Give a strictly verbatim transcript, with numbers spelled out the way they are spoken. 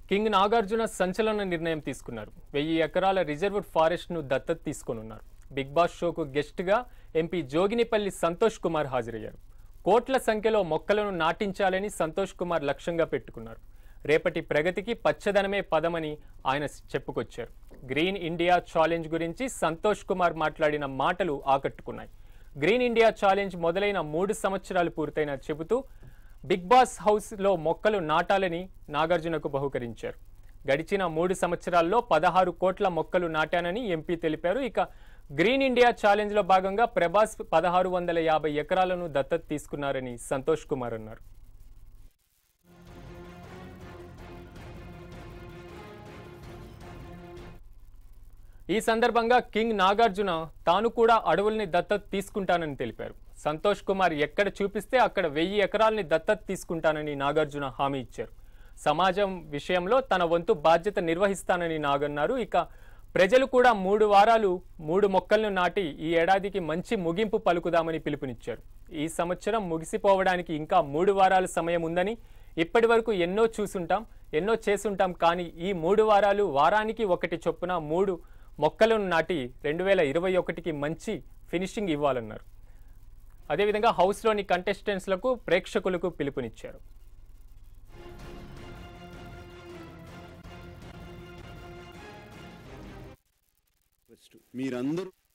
King Nagarjuna సంచలన నిర్ణయం తీసుకున్నారు. వెయ్యి ఎకరాల రిజర్వ్డ్ ఫారెస్ట్ను దత్తత తీసుకోనున్నారు. బిగ్ బాస్ షోకు గెస్ట్గా ఎంపీ జోగినిపల్లి సంతోష్ కుమార్ హాజరయ్యారు. కోట్ల సంఖ్యలో మొక్కలను నాటించాలని సంతోష్ కుమార్ లక్ష్యంగా పెట్టుకున్నారు. రేపటి ప్రగతికి పచ్చదనమే పదమని ఆయన చెప్పుకొచ్చారు. గ్రీన్ ఇండియా ఛాలెంజ్ గురించి సంతోష్ కుమార్ మాట్లాడిన మాటలు ఆకట్టుకున్నాయి. గ్రీన్ ఇండియా ఛాలెంజ్ మొదలైన మూడు సంవత్సరాలు పూర్తయిన చెబుతూ బిగ్ బాస్ హౌస్లో మొక్కలు నాటాలని నాగార్జునకు బహుకరించారు. గడిచిన మూడు సంవత్సరాల్లో పదహారు కోట్ల మొక్కలు నాటానని ఎంపీ తెలిపారు. ఇక గ్రీన్ ఇండియా ఛాలెంజ్లో భాగంగా ప్రభాస్ పదహారు వందల యాభై ఎకరాలను దత్తత తీసుకున్నారని సంతోష్ కుమార్ అన్నారు. ఈ సందర్భంగా కింగ్ నాగార్జున తాను కూడా అడవుల్ని దత్తత తీసుకుంటానని తెలిపారు. సంతోష్ కుమార్ ఎక్కడ చూపిస్తే అక్కడ వెయ్యి ఎకరాలని దత్తత తీసుకుంటానని నాగార్జున హామీ ఇచ్చారు. సమాజం విషయంలో తన వంతు బాధ్యత నిర్వహిస్తానని నాగన్నారు. ఇక ప్రజలు కూడా మూడు వారాలు మూడు మొక్కలను నాటి ఈ ఏడాదికి మంచి ముగింపు పలుకుదామని పిలుపునిచ్చారు. ఈ సంవత్సరం ముగిసిపోవడానికి ఇంకా మూడు వారాల సమయం ఉందని, ఇప్పటి వరకు ఎన్నో చూసుంటాం, ఎన్నో చేసుంటాం, కానీ ఈ మూడు వారాలు వారానికి ఒకటి చొప్పున మూడు మొక్కలను నాటి రెండు వేల ఇరవై ఒకటికి మంచి ఫినిషింగ్ ఇవ్వాలన్నారు. అదేవిధంగా హౌస్లోని కంటెస్టెంట్స్లకు ప్రేక్షకులకు పిలుపునిచ్చారు. మీరందరూ